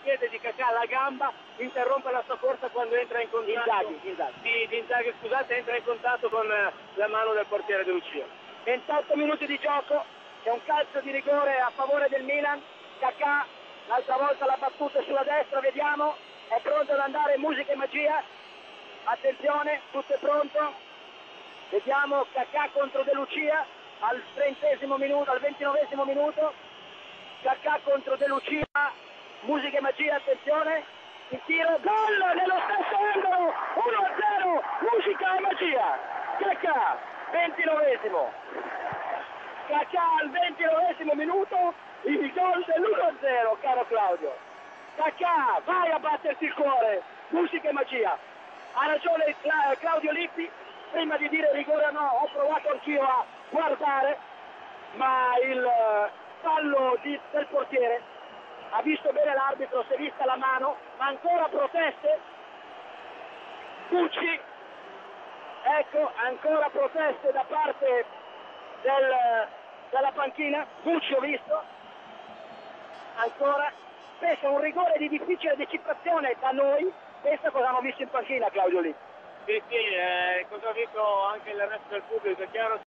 piede di Cacà, la gamba, interrompe la sua corsa quando entra in contatto. Inzaghi, scusate, entra in contatto con la mano del portiere De Lucia. 28 minuti di gioco, c'è un calcio di rigore a favore del Milan. Cacà, l'altra volta l'ha battuta sulla destra, vediamo, è pronto ad andare Musica e Magia. Attenzione, tutto è pronto. Vediamo Cacà contro De Lucia al 30° minuto, al 29° minuto. Cacà contro De Lucia, Musica e Magia, attenzione, il tiro, gol nello stesso angolo, 1-0, Musica e Magia. Cacà, 29°. Cacà al 29° minuto, il gol dell'1-0, caro Claudio. Cacà, vai a batterti il cuore, Musica e Magia. Ha ragione Claudio Lippi, prima di dire rigore o no, ho provato anch'io a guardare, ma il fallo del portiere, ha visto bene l'arbitro, si è vista la mano, ma ancora proteste. Pucci, ecco, ancora proteste da parte della panchina. Pucci ho visto, ancora, pensa un rigore di difficile decifrazione da noi. Pensa cosa hanno visto in panchina, Claudio Lì. Sì, cosa ha visto anche il resto del pubblico, è chiaro.